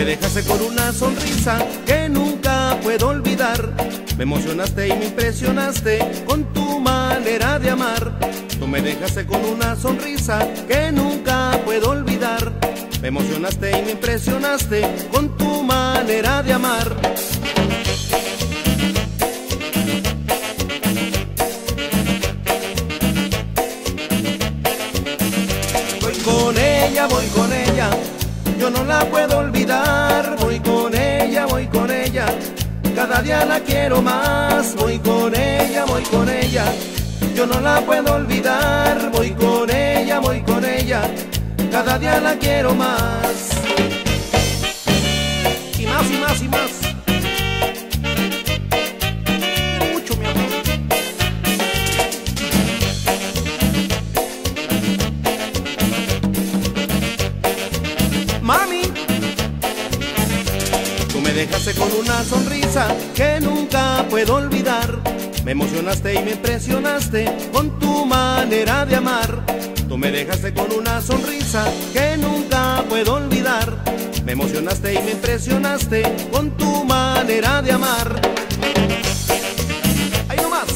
me dejaste con una sonrisa que nunca puedo olvidar. Me emocionaste y me impresionaste con tu manera de amar. Tú me dejaste con una sonrisa que nunca puedo olvidar. Me emocionaste y me impresionaste con tu manera de amar. Voy con ella, yo no la puedo olvidar. Voy con ella, cada día la quiero más. Voy con ella, yo no la puedo olvidar. Voy con ella, cada día la quiero más. Y más y más y más. Mucho, mi amor. Mami, tú me dejaste con una sonrisa que nunca puedo olvidar. Me emocionaste y me impresionaste con tu manera de amar. Tú me dejaste con una sonrisa que nunca puedo olvidar. Me emocionaste y me impresionaste con tu manera de amar. ¡Ahí nomás!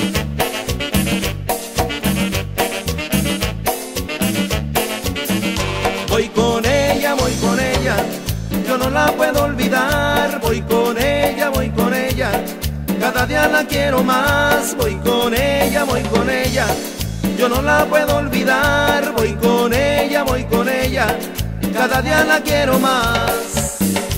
Voy con ella, yo no la puedo olvidar. Voy con ella, cada día la quiero más. Voy con ella, yo no la puedo olvidar. Voy con ella, cada día la quiero más.